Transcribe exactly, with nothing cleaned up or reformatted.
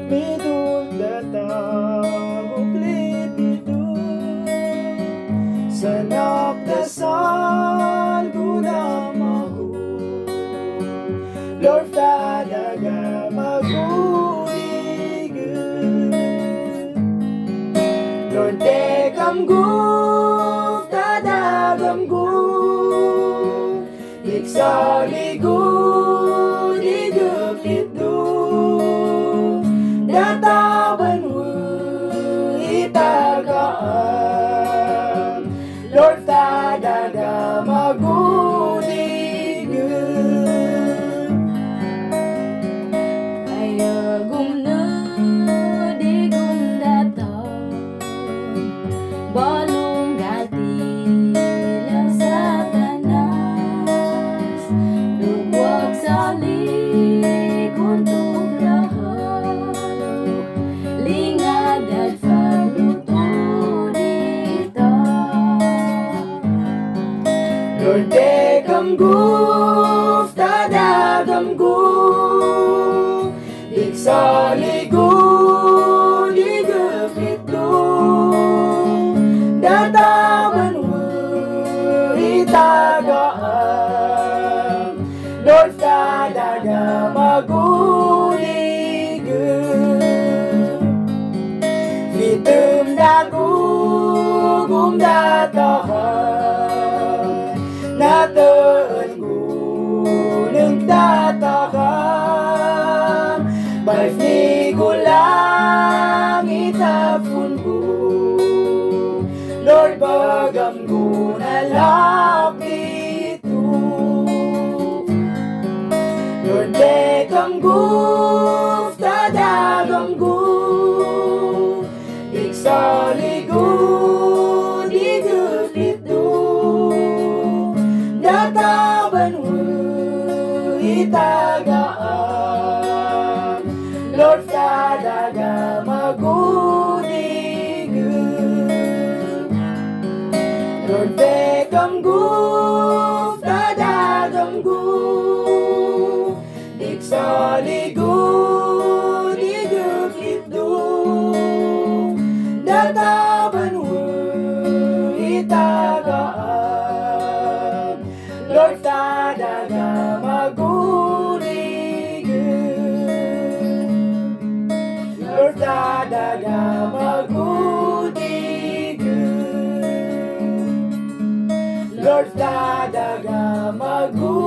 Midul datang uklit midul Sanap dasal guna mahu Lord tadaga maguligan Lord dekam guf tadagam guf Iksaligu Databan wu itagaan Lord tadaga maguligan Ayagum na digum datang Balong gati lang sa tanas Lugwag sa likod Lord dekam guf tadagam guf Iksaligu digefitlu Databan wu itagaan Lord tadaga maguligan Fitum dagu gum datahan Nataan gunung tatakam Baif ni gulang itapun ku Lord bagam gunalap itu Lord dekam guf tadagam guf Iksaligu Databan wu itagaan Lord tadaga maguligan Lord dekam guf tadagam guf Iksaligu digefitlu Databan wu itagaan Lord tadaga maguligan Lord tadaga maguligan Lord tadaga maguligan